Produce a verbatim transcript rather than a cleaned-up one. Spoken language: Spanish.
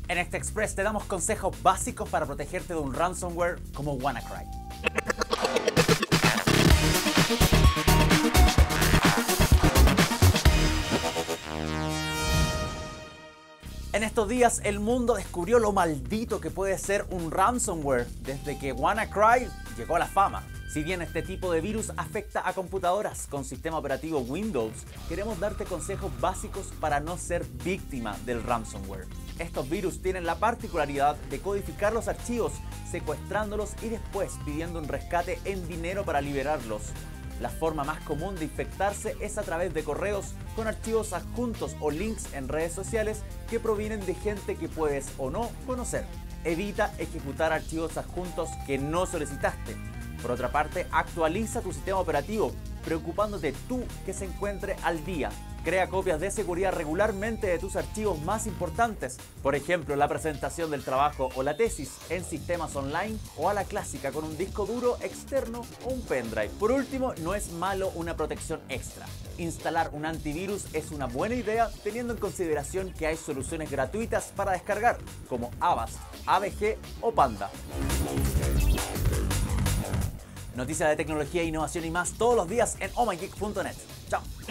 En este Express te damos consejos básicos para protegerte de un ransomware como WannaCry. En estos días el mundo descubrió lo maldito que puede ser un ransomware desde que WannaCry llegó a la fama. Si bien este tipo de virus afecta a computadoras con sistema operativo Windows, queremos darte consejos básicos para no ser víctima del ransomware. Estos virus tienen la particularidad de codificar los archivos, secuestrándolos y después pidiendo un rescate en dinero para liberarlos. La forma más común de infectarse es a través de correos con archivos adjuntos o links en redes sociales que provienen de gente que puedes o no conocer. Evita ejecutar archivos adjuntos que no solicitaste. Por otra parte, actualiza tu sistema operativo, preocupándote tú que se encuentre al día. Crea copias de seguridad regularmente de tus archivos más importantes, por ejemplo, la presentación del trabajo o la tesis en sistemas online o a la clásica con un disco duro externo o un pendrive. Por último, no es malo una protección extra. Instalar un antivirus es una buena idea teniendo en consideración que hay soluciones gratuitas para descargar, como Avast, A V G o Panda. Noticias de tecnología, innovación y más todos los días en oh my geek punto net. Chao.